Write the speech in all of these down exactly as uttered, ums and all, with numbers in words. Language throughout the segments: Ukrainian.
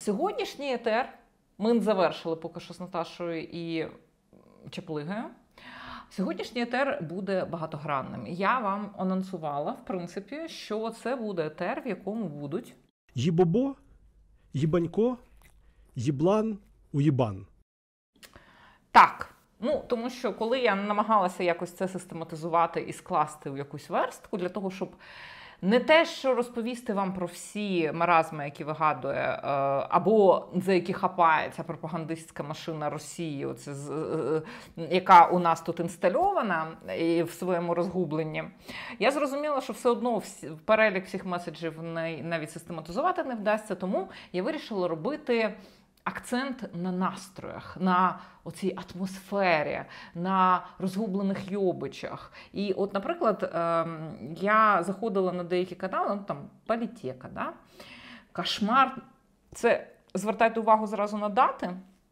Сьогоднішній етер ми завершили поки що з Наташою і Чаплигою. Сьогоднішній етер буде багатогранним. Я вам анонсувала, в принципі, що це буде етер, в якому будуть Їбобо, їбанько, їблан, уїбан. Так. Ну, тому що коли я намагалася якось це систематизувати і скласти в якусь верстку, для того, щоб не те, що розповісти вам про всі маразми, які вигадує, або за які хапається пропагандистська машина Росії, оце, яка у нас тут інстальована і в своєму розгубленні, я зрозуміла, що все одно в перелік всіх меседжів навіть систематизувати не вдасться, тому я вирішила робити акцент на настроях, на оцій атмосфері, на розгублених йобичах. І от, наприклад, я заходила на деякі канали, ну там Політека, да? Кошмар, це, звертайте увагу зразу на дати,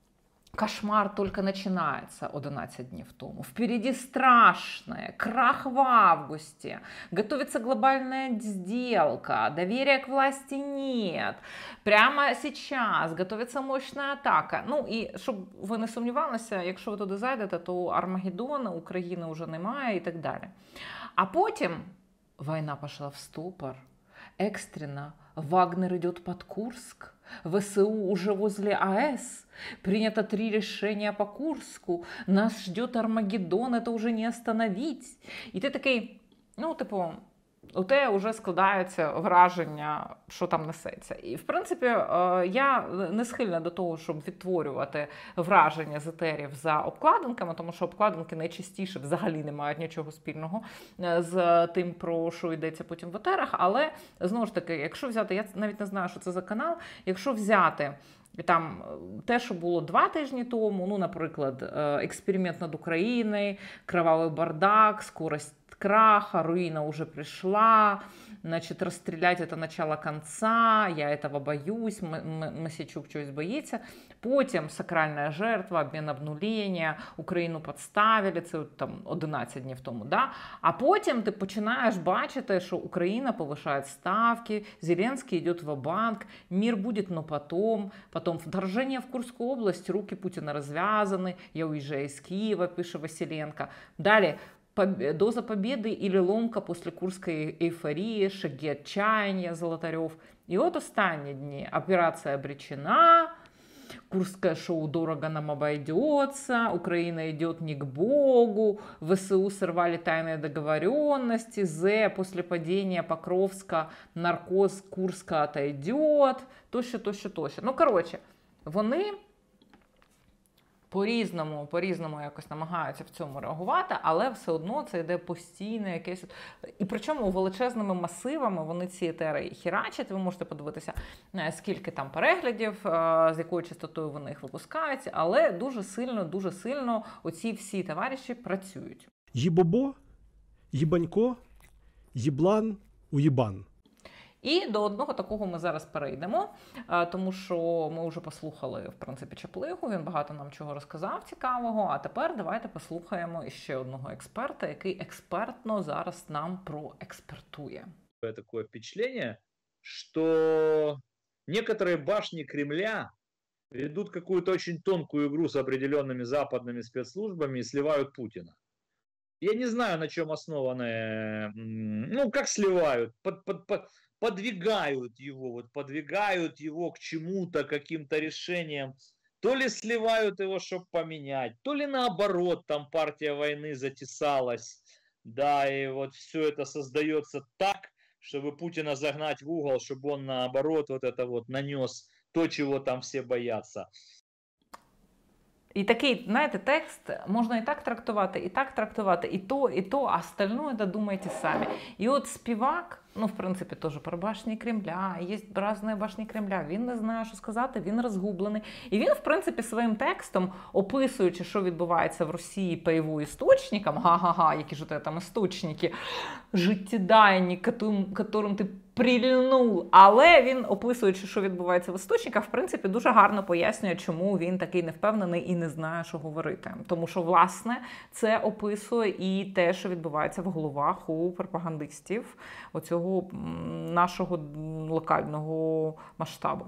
кошмар только начинается одиннадцать дней тому. Впереди страшное, крах в августе, готовится глобальная сделка, доверия к власти нет. Прямо сейчас готовится мощная атака. Ну і щоб ви не сумнівалися, якщо ви туди зайдете, то Армагеддона, України вже немає і так далі. А потім війна пішла в ступор, екстрено, Вагнер идет под Курск, ВСУ уже возле АЭС, принято три решения по Курску, нас ждет Армагеддон, это уже не остановить. І ти такий, ну, типу, у тебе вже складається враження, що там несеться. І, в принципі, я не схильна до того, щоб відтворювати враження з етерів за обкладинками, тому що обкладинки найчастіше взагалі не мають нічого спільного з тим, про що йдеться потім в етерах. Але, знову ж таки, якщо взяти, я навіть не знаю, що це за канал, якщо взяти там те, що було два тижні тому, ну, наприклад, експеримент над Україною, кровавий бардак, скорость краха, руина уже пришла, значит, расстрелять это начало конца, я этого боюсь, Мосійчук чогось боїться. Потім сакральна жертва, обмін обнулення, Україну підставили, це там одинадцять днів тому, да? А потім ти починаєш бачити, що Україна повишає ставки, Зеленський йде ва-банк, мир буде, но потом, потом вторжение в Курскую область, руки Путина розв'язані, я уїжджаю з Києва, пише Василенко. Далі, доза победы или ломка после курской эйфории, шаги отчаяния, Золотарев. И вот останние дни. Операция обречена, курское шоу дорого нам обойдется, Украина идет не к Богу, ВСУ сорвали тайные договоренности, З после падения Покровска наркоз Курска отойдет, тощо, тощо, тощо. Ну, коротше, вони по-різному, по-різному якось намагаються в цьому реагувати, але все одно це йде постійне якесь... І причому величезними масивами вони ці етери хірачать, ви можете подивитися, скільки там переглядів, з якою частотою вони їх випускають, але дуже сильно, дуже сильно оці всі товариші працюють. Їбобо, їбанько, їблан, уїбан. І до одного такого ми зараз перейдемо, тому що ми вже послухали, в принципі, Чаплигу, він багато нам чого розказав цікавого, а тепер давайте послухаємо ще одного експерта, який експертно зараз нам проекспертує. Таке впечатлення, що некоторые башни Кремля ведут какую-то очень тонкую игру с определенными западными спецслужбами и сливают Путина. Я не знаю, на чем основаны, ну, как сливают, под, под, под, подвигают его, вот подвигают его к чему-то, каким-то решениям. То ли сливают его, чтобы поменять, то ли наоборот, там партия войны затесалась, да, и вот все это создается так, чтобы Путина загнать в угол, чтобы он наоборот вот это вот нанес то, чего там все боятся. І такий, знаєте, текст можна і так трактувати, і так трактувати, і то, і то, а остальное додумайте самі. І от співак, ну, в принципі, теж про башні Кремля, є різні башні Кремля, він не знає, що сказати, він розгублений. І він, в принципі, своїм текстом, описуючи, що відбувається в Росії по його істочникам, га-га-га, які ж там істочники, життєдайні, которым ти прильнув, але він, описуючи, що відбувається в істочниках, в принципі, дуже гарно пояснює, чому він такий невпевнений і не знає, що говорити. Тому що, власне, це описує і те, що відбувається в головах у пропагандистів оцього нашого локального масштабу.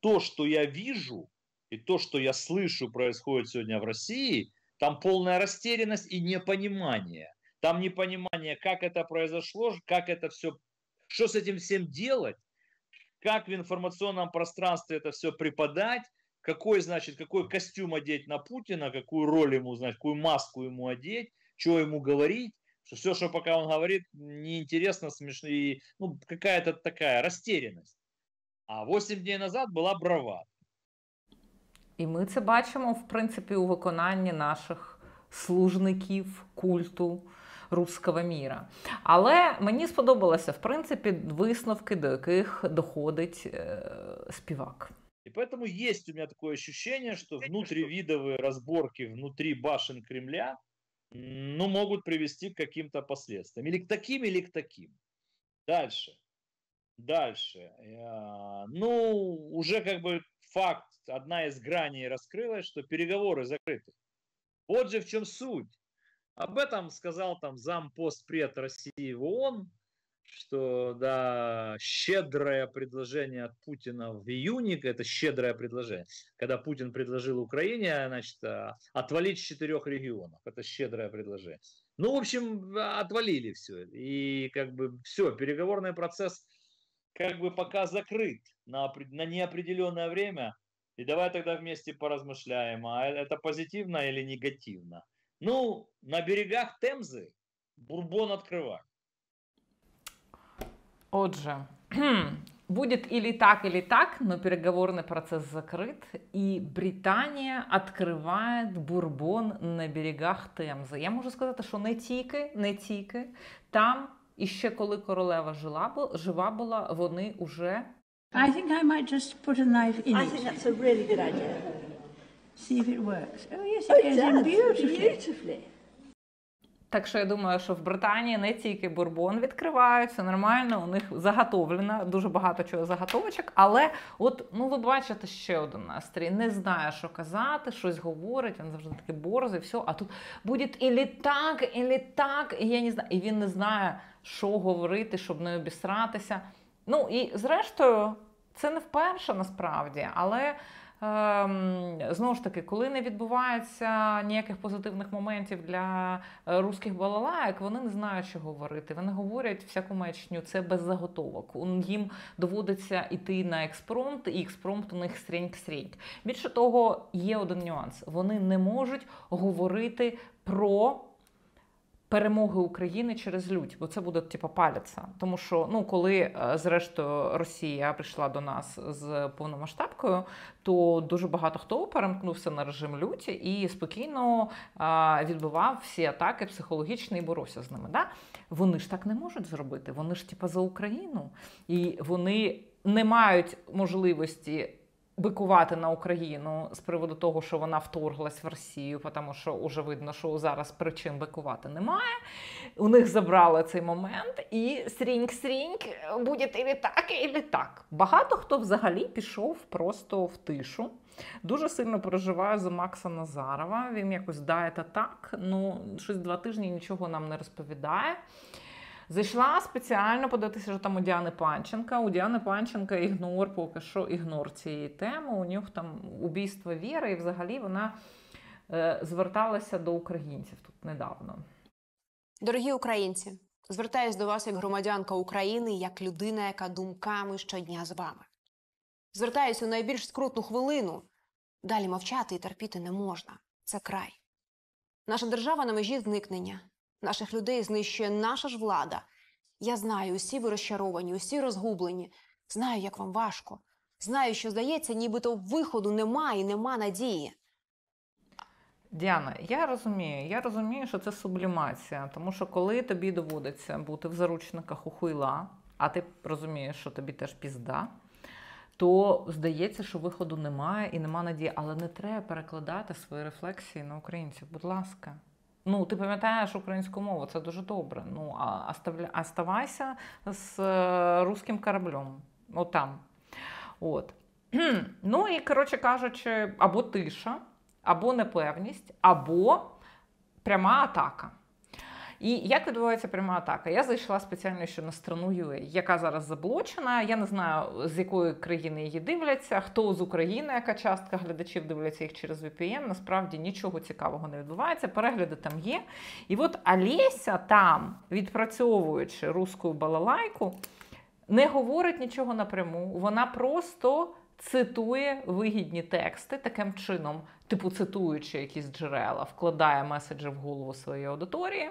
то, что я вижу, и то, что я слышу, происходит сегодня в России, там полная растерянность и непонимание. Там непонимание, как это произошло, как это все, что с этим всем делать, как в информационном пространстве это все преподать, какой, значит, какой костюм одеть на Путина, какую роль ему, значит, какую маску ему одеть, что ему говорить. Что все, что пока он говорит, неинтересно, смешно, и ну, какая-то такая растерянность. А восемь днів назад була бравада. І ми це бачимо, в принципі, у виконанні наших служників культу руського міра. Але мені сподобалося, в принципі, висновки, до яких доходить е, співак. И поэтому есть у меня такое ощущение, что внутривидовые разборки внутри башен Кремля ну, могут привести к каким-то последствиям. Или к таким, или к таким. Дальше. Дальше. Ну, уже как бы факт, одна из граней раскрылась, что переговоры закрыты. Вот же в чем суть. Об этом сказал там зампостпред России в ООН, что да, щедрое предложение от Путина в июне, это щедрое предложение, когда Путин предложил Украине, значит, отвалить с четырех регионов, это щедрое предложение. Ну, в общем, отвалили все, и как бы все, переговорный процесс как бы пока закрыт на, на неопределенное время, и давай тогда вместе поразмышляем, а это позитивно или негативно. Ну, на берегах Темзы бурбон открывать. Отже, будет или так, или так, но переговорный процесс закрыт, и Британія відкриває бурбон на берегах Темзи. Я можу сказати, що не тільки, не тільки, там, і ще коли королева жила, жива була, вони уже... I think I might just put a knife in I it. think that's a really good idea. See if it works. Oh yes, Oh, it it goes in does, beautifully. beautifully. Так що я думаю, що в Британії не тільки бурбон відкривають, все нормально, у них заготовлено, дуже багато чого заготовочок, але от, ну ви бачите ще один настрій, не знає, що казати, щось говорить, він завжди такий борзий, все, а тут буде і так, і так, і я не знаю, і він не знає, що говорити, щоб не обісратися. Ну і зрештою, це не вперше насправді, але знову ж таки, коли не відбувається ніяких позитивних моментів для русських балалайок, вони не знають, що говорити. Вони говорять всяку маячню, це без заготовок. Їм доводиться йти на експромт, і експромт у них стріньк-стріньк. Більше того, є один нюанс. Вони не можуть говорити про перемоги України через лють, бо це буде, типу, паляться. Тому що, ну, коли, зрештою, Росія прийшла до нас з повномасштабкою, то дуже багато хто перемкнувся на режим люті і спокійно а, відбивав всі атаки психологічні і боровся з ними. Да? Вони ж так не можуть зробити, вони ж, типу, за Україну. І вони не мають можливості бикувати на Україну з приводу того, що вона вторглась в Росію, тому що вже видно, що зараз причин бикувати немає. У них забрали цей момент, і сріньк-сріньк, буде і так, і так. Багато хто взагалі пішов просто в тишу. Дуже сильно переживаю за Макса Назарова. Він якось дає та так, ну, щось два тижні нічого нам не розповідає. Зайшла спеціально подивитися, що там у Діани Панченка. У Діани Панченка ігнор, поки що ігнор цієї теми. У нього там убійство Віри, і взагалі вона е, зверталася до українців тут недавно. Дорогі українці, звертаюсь до вас як громадянка України, як людина, яка думками щодня з вами. Звертаюсь у найбільш скрутну хвилину. Далі мовчати і терпіти не можна. Це край. Наша держава на межі зникнення. Наших людей знищує наша ж влада. Я знаю, усі ви розчаровані, усі розгублені. Знаю, як вам важко. Знаю, що, здається, нібито виходу немає і нема надії. Діана, я розумію, я розумію, що це сублімація. Тому що коли тобі доводиться бути в заручниках у хуйла, а ти розумієш, що тобі теж пізда, то здається, що виходу немає і нема надії. Але не треба перекладати свої рефлексії на українців, будь ласка. Ну, ти пам'ятаєш українську мову, це дуже добре. Ну, а оставайся з русським кораблем. От там. От. Ну, і, коротше кажучи, або тиша, або непевність, або пряма атака. І як відбувається пряма атака? Я зайшла спеціально ще на страну ю а, яка зараз заблочена. Я не знаю, з якої країни її дивляться, хто з України, яка частка глядачів дивляться їх через ві пі ен. Насправді нічого цікавого не відбувається, перегляди там є. І от Олеся там, відпрацьовуючи руську балалайку, не говорить нічого напряму, вона просто цитує вигідні тексти таким чином, типу цитуючи якісь джерела, вкладає меседжі в голову своєї аудиторії.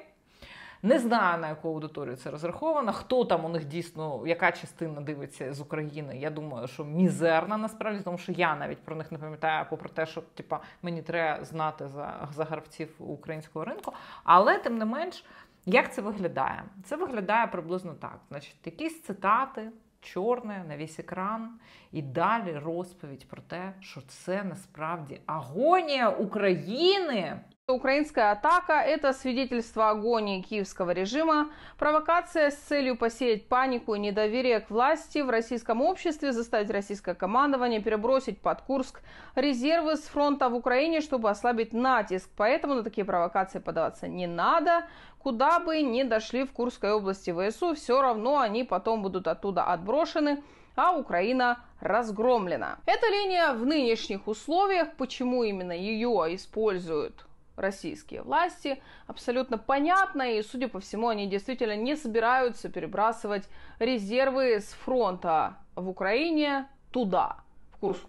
Не знаю, на яку аудиторію це розраховано, хто там у них дійсно, яка частина дивиться з України. Я думаю, що мізерна насправді, тому що я навіть про них не пам'ятаю, попри те, що типа, мені треба знати за, за гравців українського ринку. Але, тим не менш, як це виглядає? Це виглядає приблизно так. Значить, якісь цитати, чорне на весь екран, і далі розповідь про те, що це насправді агонія України. Украинская атака – это свидетельство агонии киевского режима, провокация с целью посеять панику и недоверие к власти в российском обществе, заставить российское командование перебросить под Курск резервы с фронта в Украине, чтобы ослабить натиск. Поэтому на такие провокации подаваться не надо. Куда бы ни дошли в Курской области вэ эс у, все равно они потом будут оттуда отброшены, а Украина разгромлена. Эта линия в нынешних условиях, почему именно ее используют российские власти, абсолютно понятно, и, судя по всему, они действительно не собираются перебрасывать резервы с фронта в Україні туди, в Курск.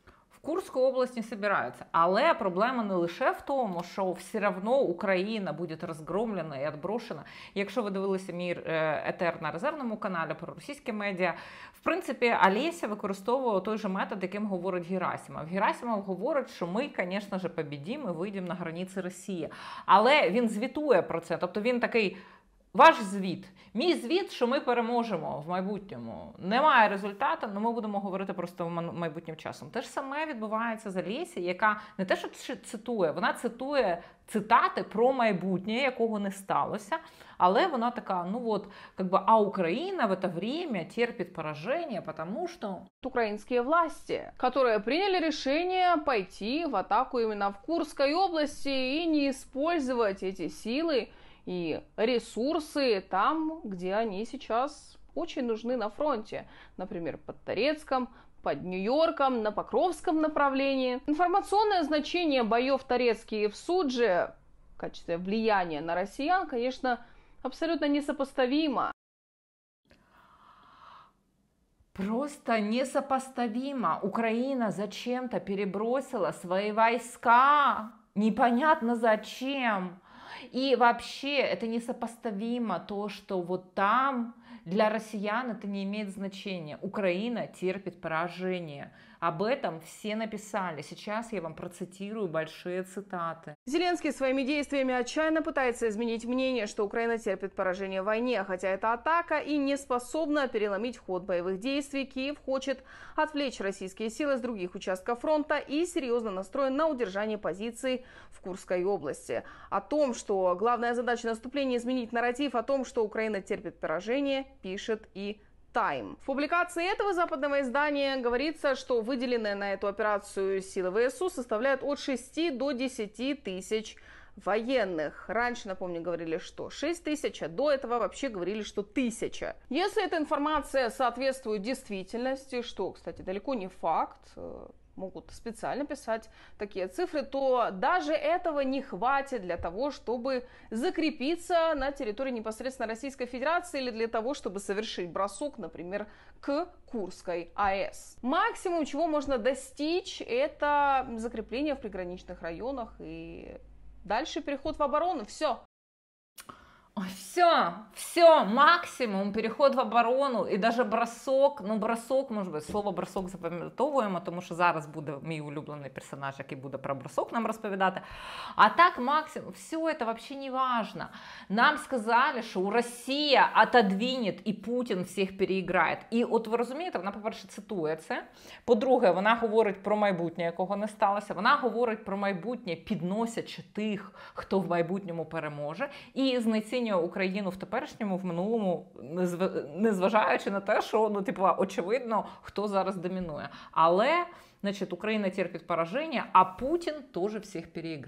В Курську область не собираються. Але проблема не лише в тому, що все одно Україна буде розгромлена і відброшена. Якщо ви дивилися мій етер на резервному каналі про російські медіа, в принципі, Олеся використовувала той же метод, яким говорить Герасимов. Герасимов говорить, що ми, звісно ж, побідімо і вийдемо на границі Росії. Але він звітує про це. Тобто він такий: ваш звіт. Мій звіт, що ми переможемо в майбутньому. Немає результату, але ми будемо говорити просто майбутнім часом. Те ж саме відбувається з Олесі, яка не те, що цитує, вона цитує цитати про майбутнє, якого не сталося, але вона така, ну вот, как бы, а Украина в это время терпит поражение, потому что... Украинские власти, которые приняли решение пойти в атаку именно в Курской области и не использовать эти силы и ресурсы там, где они сейчас очень нужны на фронте. Например, под Торецком, под Нью-Йорком, на Покровском направлении. Информационное значение боев Торецкий и в Судже в качестве влияния на россиян, конечно, абсолютно несопоставимо. Просто несопоставимо. Украина зачем-то перебросила свои войска. Непонятно зачем. И вообще это несопоставимо, то, что вот там для россиян это не имеет значения. Украина терпит поражение. Об этом все написали. Сейчас я вам процитирую большие цитаты. Зеленский своими действиями отчаянно пытается изменить мнение, что Украина терпит поражение в войне. Хотя эта атака и не способна переломить ход боевых действий, Киев хочет отвлечь российские силы с других участков фронта и серьезно настроен на удержание позиций в Курской области. О том, что главная задача наступления — изменить нарратив о том, что Украина терпит поражение, пишет и Time. В публикации этого западного издания говорится, что выделенные на эту операцию силы вэ эс у составляют от шести до десяти тысяч военных. Раньше, напомню, говорили, что шесть тысяч, а до этого вообще говорили, что тысяча. Если эта информация соответствует действительности, что, кстати, далеко не факт, могут специально писать такие цифры, то даже этого не хватит для того, чтобы закрепиться на территории непосредственно Российской Федерации или для того, чтобы совершить бросок, например, к Курской АЭС. Максимум, чего можно достичь, это закрепление в приграничных районах и дальше переход в оборону. Все. Ой, все, все, максимум, переход в оборону і навіть бросок, ну бросок, може бути, слово бросок запам'ятовуємо, тому що зараз буде мій улюблений персонаж, який буде про бросок нам розповідати. А так максимум, все это вообще не важно. Нам сказали, що Росія отодвинет і Путін всіх переіграє. І от ви розумієте, вона, по-перше, цитує це, по-друге, вона говорить про майбутнє, якого не сталося, вона говорить про майбутнє, підносячи тих, хто в майбутньому переможе, і знецінює Україну в теперішньому, в минулому, незважаючи на те, що, ну, типу, очевидно, хто зараз домінує. Але, значить, Україна терпить пораження, а Путін теж всіх переіграв.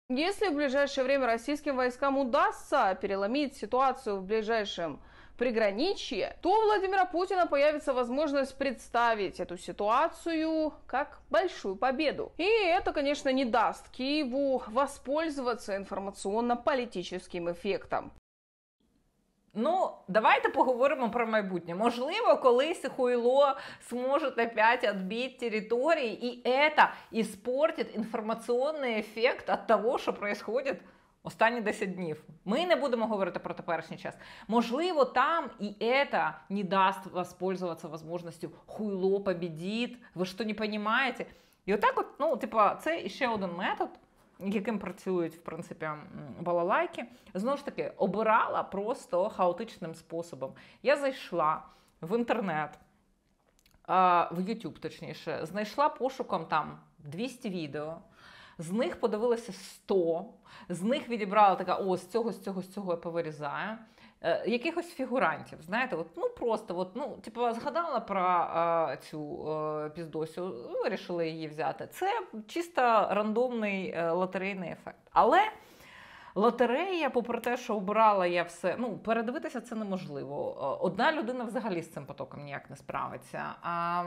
Если в ближайшее время российским войскам удастся переломить ситуацию в ближайшем приграничье, то у Владимира Путина появится возможность представить эту ситуацию как большую победу. И это, конечно, не даст Киеву воспользоваться информационно-политическим эффектом. Ну, давайте поговоримо про майбутнє. Можливо, колись Хуйло сможет опять отбить территории, и это испортит информационный эффект от того, що происходит останні десять днів. Ми не будемо говорити про теперішній час. Можливо, там і это не дасть воспользоваться возможностью Хуйло победит. Ви що, не розумієте? І отак от, ну, типа, це ще один метод, яким працюють, в принципі, балалайки. Знову ж таки, обирала просто хаотичним способом. Я зайшла в інтернет, в YouTube, точніше, знайшла пошуком там двісті відео, з них подивилася сто, з них відібрала така, о, з цього, з цього, з цього я повирізаю. Е, якихось фігурантів, знаєте, от, ну просто, от, ну, типу, згадала про е, цю е, піздосю, вирішили її взяти. Це чисто рандомний е, лотерейний ефект. Але лотерея, попри те, що обирала я все, ну, передивитися це неможливо. Одна людина взагалі з цим потоком ніяк не справиться. А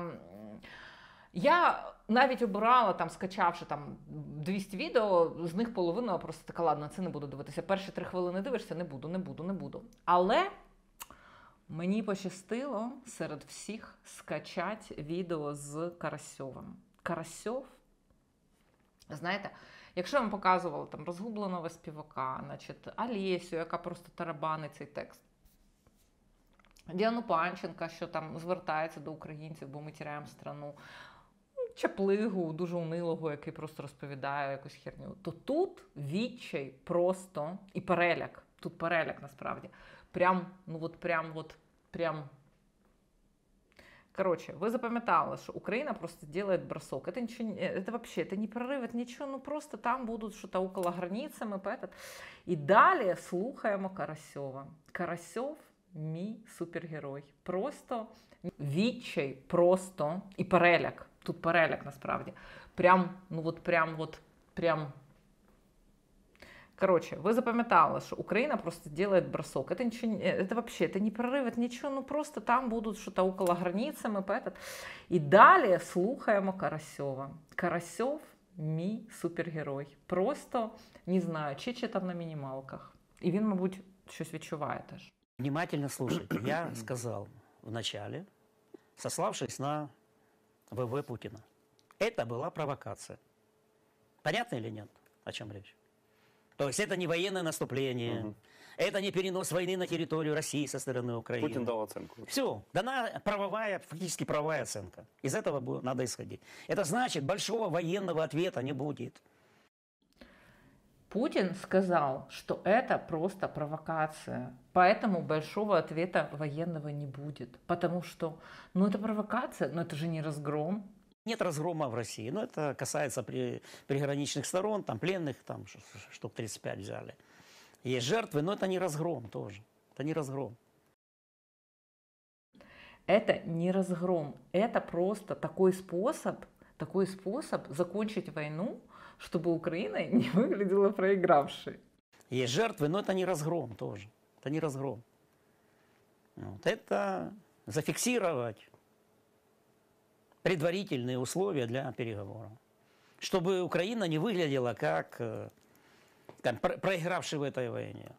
я навіть обирала, там, скачавши там двісті відео, з них половину я просто така, ладно, це не буду дивитися. Перші три хвилини дивишся, не буду, не буду, не буду. Але мені пощастило серед всіх скачати відео з Карасьовим. Карасьов, знаєте, якщо я вам показувала там розгубленого співака, значить, Олесю, яка просто тарабанить цей текст, Діану Панченка, що там звертається до українців, бо ми тіряємо страну, Чаплигу, дуже унилого, який просто розповідає якусь херню, то тут відчай просто і переляк, тут переляк насправді, прям, ну от прям, от, прям. Короче, вы запам'ятали, что Украина просто делает бросок. Это ничего, это вообще, это не прорыв, это ничего, ну просто там будут что-то около границы, мы этот. И далее слухаємо Карасьова. Карасьов – мій супергерой. Просто відчай, просто і переляк. Тут переляк насправді. Прям, ну от прям, от, прям. Короче, вы запам'ятали, что Украина просто делает бросок. Это ничего, это вообще, это не прорыв, это ничего, ну просто там будут что-то около границы, мы этот. И далее слухаємо Карасьова. Карасьов – мій супергерой. Просто, не знаю, чи читав на мінімалках. І він, мабуть, щось відчуває теж. Внимательно слушайте. Я сказал в начале, сославшись на ВВ Путина. Это была провокация. Понятно или нет, о чем речь? То есть это не военное наступление, угу. Это не перенос войны на территорию России со стороны Украины. Путин дал оценку. Все, дана правовая, фактически правовая оценка. Из этого надо исходить. Это значит, большого военного ответа не будет. Путин сказал, что это просто провокация, поэтому большого ответа военного не будет. Потому что, ну это провокация, но это же не разгром. Нет разгрома в России. Но это касается при, приграничных сторон, там пленных, там штук тридцать пять взяли. Есть жертвы, но это не разгром тоже. Это не разгром. Это не разгром. Это просто такой способ, такой способ закончить войну, чтобы Украина не выглядела проигравшей. Есть жертвы, но это не разгром тоже. Это не разгром. Вот. Это зафиксировать предварительные условия для переговоров. Чтобы Украина не выглядела как, как проигравший в этой войне.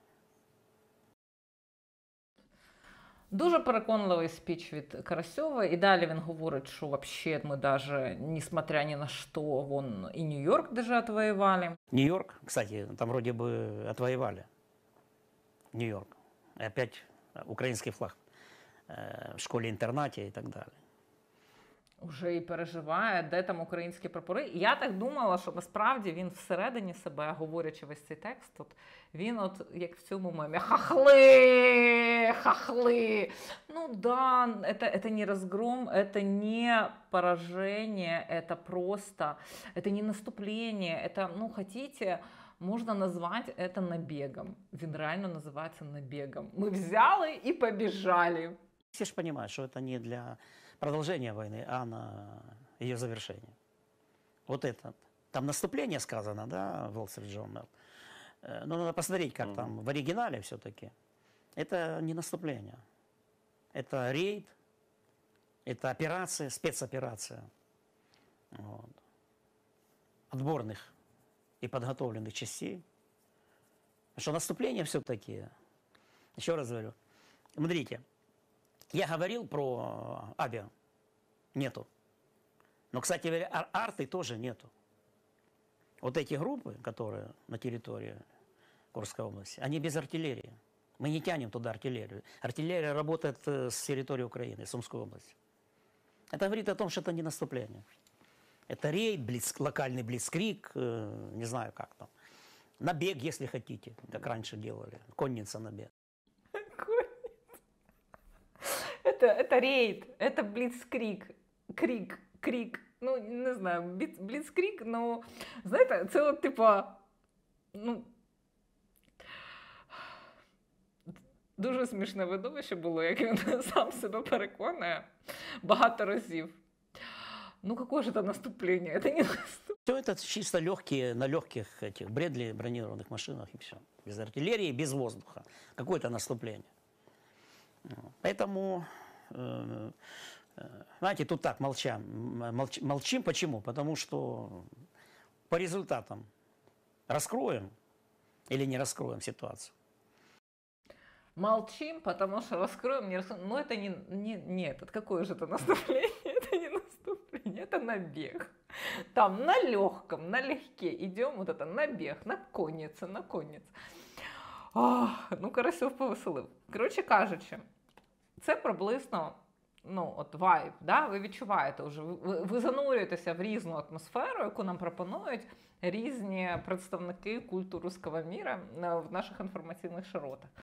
Дуже переконливий спіч від Карасьова. І далі він говорить, що вообще ми даже, несмотря ни на что, вон и Нью-Йорк даже отвоевали. Нью-Йорк, кстати, там вроде бы отвоевали. Нью-Йорк. И опять украинский флаг в школе-интернате и так далее. Уже і переживає, де там українські прапори. Я так думала, що насправді він всередині себе, говорячи весь цей текст, от, він от, як в цьому мемі, хахли, хахли. Ну да, это, это не разгром, это не поражение, это просто, это не наступление, это, ну, хотите, можно назвать это набегом. Він реально називається набегом. Ми взяли і побіжали. Все же понимают, что это не для продолжения войны, а на ее завершение. Вот этот Там наступление сказано, да, в Wall Street Journal. Э, Но надо посмотреть, как там в оригинале все-таки. Это не наступление. Это рейд, это операция, спецоперация. Вот. Отборных и подготовленных частей. Потому что наступление все-таки, еще раз говорю, смотрите, я говорил про авиа, нету. Но, кстати говоря, ар- арты тоже нету. Вот эти группы, которые на территории Курской области, они без артиллерии. Мы не тянем туда артиллерию. Артиллерия работает э, с территории Украины, с Сумской области. Это говорит о том, что это не наступление. Это рейд, блиц, локальный блицкриг, э, не знаю как там. Набег, если хотите, как раньше делали. Конница набег. Это, это рейд, это бліцкріг, крік, крік. Ну, не знаю, бліц- бліцкріг, ну, знаєте, це от, типа, ну, дуже смішне видовище було, як він сам себе переконує багато разів. Ну, какое же это наступление? Это не наступление. Все это чисто легкие, на легких этих Бредли бронированных машинах и все. Без артиллерии, без воздуха. Какое-то наступление. Вот. Поэтому, э, э, знаете, тут так молчам, молч, молчим. Почему? Потому что по результатам раскроем или не раскроем ситуацию. Молчим, потому что раскроем, не раскроем. Но это не, не, не этот. Какое же это наступление? Это не наступление, это набег. Там на легком, налегке идем, вот это набег, на коннице, на коннице. Ах, ну, Карасьов повеселив. Коротше кажучи, це приблизно, ну, от вайб, да? Ви відчуваєте вже, ви, ви занурюєтеся в різну атмосферу, яку нам пропонують різні представники культу руського міра в наших інформаційних широтах.